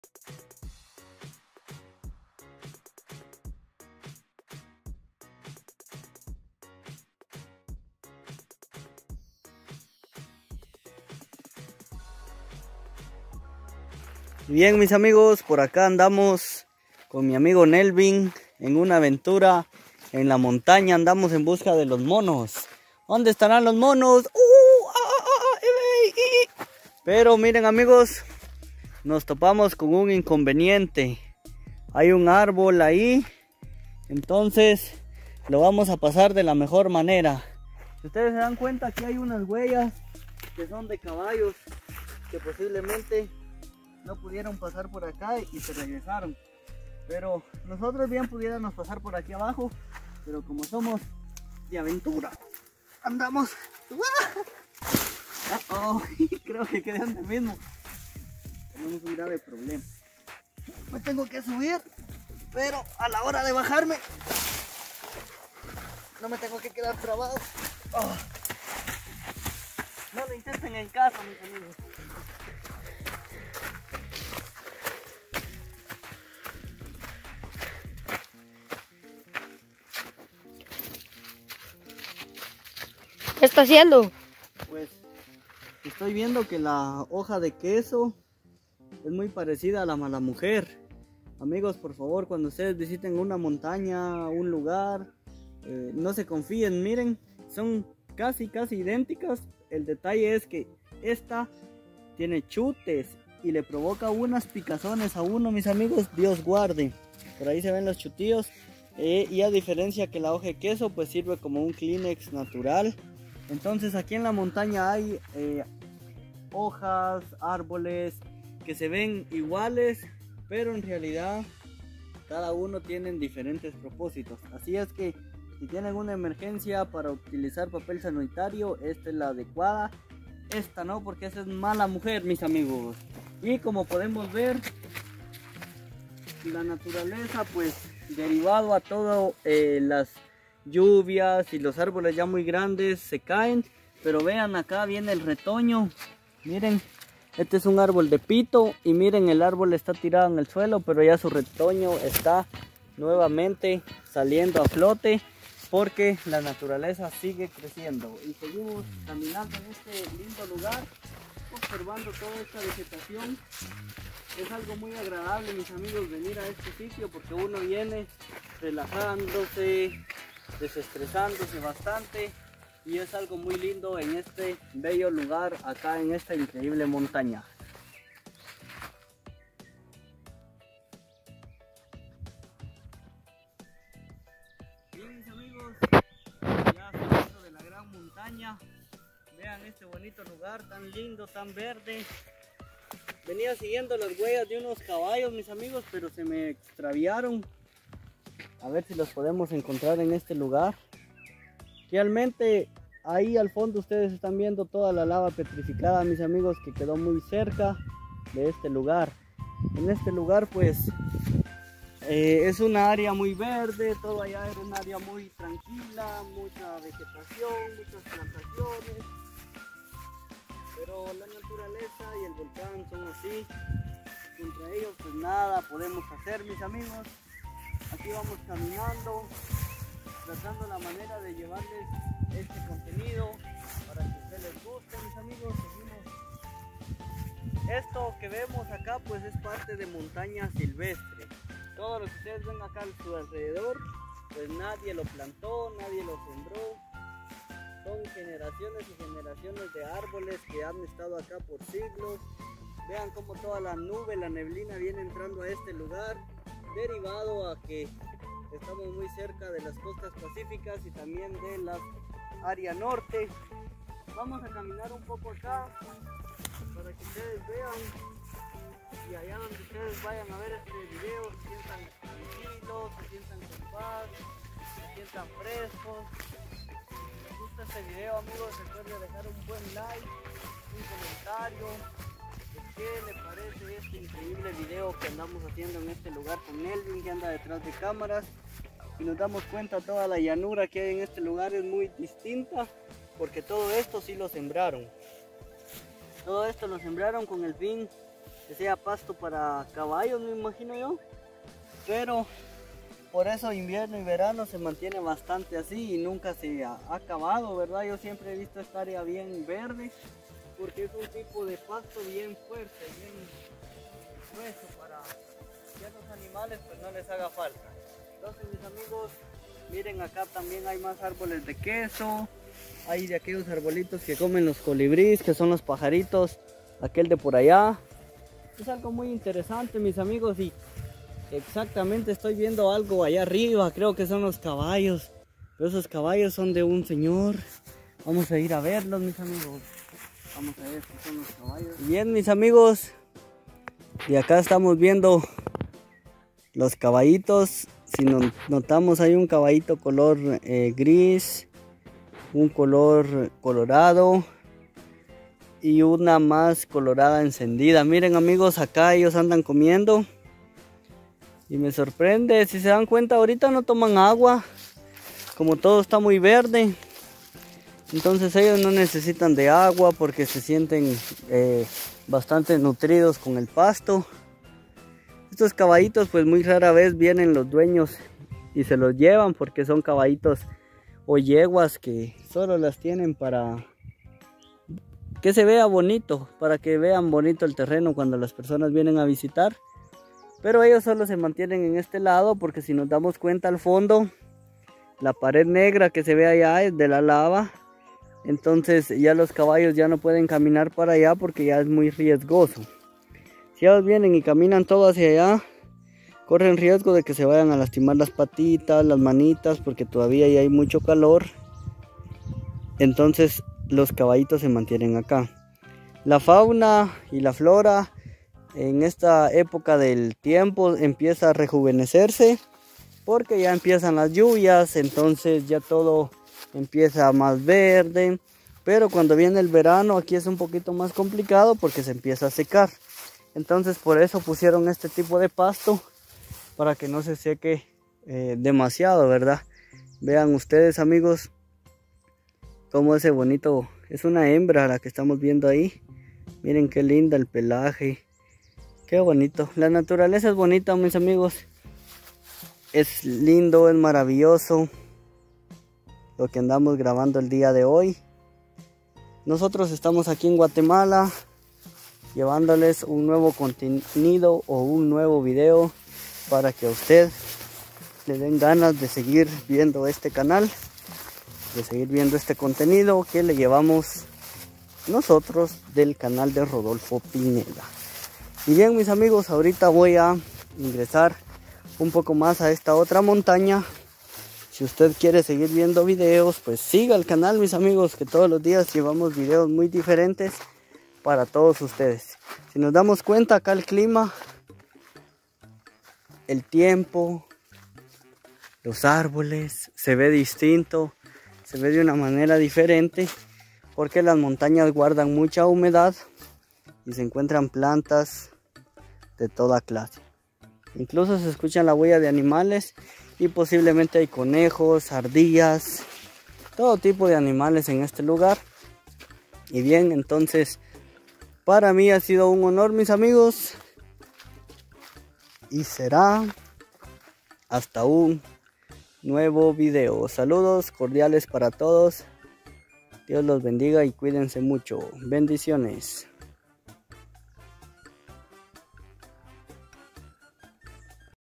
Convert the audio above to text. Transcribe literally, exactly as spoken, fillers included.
Bien, mis amigos, por acá andamos con mi amigo Nelvin en una aventura en la montaña. Andamos en busca de los monos. ¿Dónde estarán los monos? Uh, ah, ah, ah, eh, eh, eh. Pero miren, amigos, nos topamos con un inconveniente. Hay un árbol ahí, entonces lo vamos a pasar de la mejor manera. Si ustedes se dan cuenta, aquí hay unas huellas que son de caballos que posiblemente no pudieron pasar por acá y se regresaron, pero nosotros bien pudiéramos pasar por aquí abajo, pero como somos de aventura andamos. Oh, creo que quedé antes mismo. Tenemos un grave problema. Me tengo que subir, pero a la hora de bajarme no me tengo que quedar trabado. Oh. No lo intenten en casa, mis amigos. ¿Qué está haciendo? Pues estoy viendo que la hoja de queso es muy parecida a la mala mujer. Amigos, por favor, cuando ustedes visiten una montaña, un lugar, eh, no se confíen. Miren, son casi casi idénticas. El detalle es que esta tiene chutes y le provoca unas picazones a uno, mis amigos. Dios guarde. Por ahí se ven los chutillos. Eh, y a diferencia que la hoja de queso, pues sirve como un Kleenex natural. Entonces aquí en la montaña hay eh, hojas, árboles que se ven iguales, pero en realidad cada uno tiene diferentes propósitos. Así es que si tienen una emergencia para utilizar papel sanitario, esta es la adecuada. Esta no, porque esa es mala mujer, mis amigos. Y como podemos ver, la naturaleza, pues derivado a todo eh, las lluvias y los árboles ya muy grandes se caen, pero vean, acá viene el retoño. Miren, este es un árbol de pito y miren, el árbol está tirado en el suelo, pero ya su retoño está nuevamente saliendo a flote porque la naturaleza sigue creciendo. Y seguimos caminando en este lindo lugar, observando toda esta vegetación. Es algo muy agradable, mis amigos, venir a este sitio porque uno viene relajándose, desestresándose bastante, y es algo muy lindo en este bello lugar, acá en esta increíble montaña. Bien, mis amigos, ya saliendo de la gran montaña, vean este bonito lugar tan lindo, tan verde. Venía siguiendo las huellas de unos caballos, mis amigos, pero se me extraviaron. A ver si los podemos encontrar en este lugar. Realmente ahí al fondo ustedes están viendo toda la lava petrificada, mis amigos, que quedó muy cerca de este lugar. En este lugar pues eh, es una área muy verde, todo allá era un área muy tranquila, mucha vegetación, muchas plantaciones. Pero la naturaleza y el volcán son así. Contra ellos pues nada podemos hacer, mis amigos. Aquí vamos caminando, tratando la manera de llevarles este contenido para que a ustedes les guste, mis amigos. Seguimos. Esto que vemos acá pues es parte de montaña silvestre. Todo lo que ustedes ven acá a su alrededor, pues nadie lo plantó, nadie lo sembró. Son generaciones y generaciones de árboles que han estado acá por siglos. Vean cómo toda la nube, la neblina viene entrando a este lugar, derivado a que estamos muy cerca de las costas pacíficas y también de la área norte. Vamos a caminar un poco acá para que ustedes vean, y allá donde ustedes vayan a ver este video se sientan tranquilos, se sientan con paz, se sientan frescos. Si les gusta este video, amigos, recuerden dejar un buen like, un comentario. ¿Qué le parece este increíble video que andamos haciendo en este lugar con Nelvin, que anda detrás de cámaras? Y nos damos cuenta, toda la llanura que hay en este lugar es muy distinta, porque todo esto sí lo sembraron. Todo esto lo sembraron con el fin que sea pasto para caballos, me imagino yo. Pero por eso invierno y verano se mantiene bastante así y nunca se ha acabado, ¿verdad? Yo siempre he visto esta área bien verde porque es un tipo de pasto bien fuerte, bien grueso para que a los animales pues no les haga falta. Entonces, mis amigos, miren, acá también hay más árboles de queso. Hay de aquellos arbolitos que comen los colibríes, que son los pajaritos, aquel de por allá. Es algo muy interesante, mis amigos, y exactamente estoy viendo algo allá arriba, creo que son los caballos. Pero esos caballos son de un señor. Vamos a ir a verlos, mis amigos. Vamos a ver si son los caballos. Bien, mis amigos, y acá estamos viendo los caballitos. Si nos notamos, hay un caballito color eh, gris, un color colorado y una más colorada encendida. Miren, amigos, acá ellos andan comiendo y me sorprende, si se dan cuenta, ahorita no toman agua, como todo está muy verde. Entonces ellos no necesitan de agua porque se sienten eh, bastante nutridos con el pasto. Estos caballitos pues muy rara vez vienen los dueños y se los llevan porque son caballitos o yeguas que solo las tienen para que se vea bonito, para que vean bonito el terreno cuando las personas vienen a visitar. Pero ellos solo se mantienen en este lado porque si nos damos cuenta al fondo, la pared negra que se ve allá es de la lava. Entonces ya los caballos ya no pueden caminar para allá porque ya es muy riesgoso. Si ellos vienen y caminan todo hacia allá, corren riesgo de que se vayan a lastimar las patitas, las manitas, porque todavía hay mucho calor. Entonces los caballitos se mantienen acá. La fauna y la flora en esta época del tiempo empieza a rejuvenecerse porque ya empiezan las lluvias, entonces ya todo empieza más verde. Pero cuando viene el verano aquí es un poquito más complicado porque se empieza a secar. Entonces por eso pusieron este tipo de pasto para que no se seque eh, demasiado, ¿verdad? Vean ustedes, amigos, cómo ese bonito, es una hembra la que estamos viendo ahí. Miren qué linda el pelaje, qué bonito. La naturaleza es bonita, mis amigos. Es lindo, es maravilloso lo que andamos grabando el día de hoy. Nosotros estamos aquí en Guatemala llevándoles un nuevo contenido o un nuevo video para que a usted le den ganas de seguir viendo este canal, de seguir viendo este contenido que le llevamos nosotros del canal de Rodolfo Pineda. Y bien, mis amigos, ahorita voy a ingresar un poco más a esta otra montaña. Si usted quiere seguir viendo videos, pues siga el canal, mis amigos, que todos los días llevamos videos muy diferentes para todos ustedes. Si nos damos cuenta, acá el clima, el tiempo, los árboles, se ve distinto, se ve de una manera diferente, porque las montañas guardan mucha humedad y se encuentran plantas de toda clase. Incluso se escuchan la huella de animales y posiblemente hay conejos, ardillas, todo tipo de animales en este lugar. Y bien, entonces para mí ha sido un honor, mis amigos, y será hasta un nuevo video. Saludos cordiales para todos. Dios los bendiga y cuídense mucho. Bendiciones.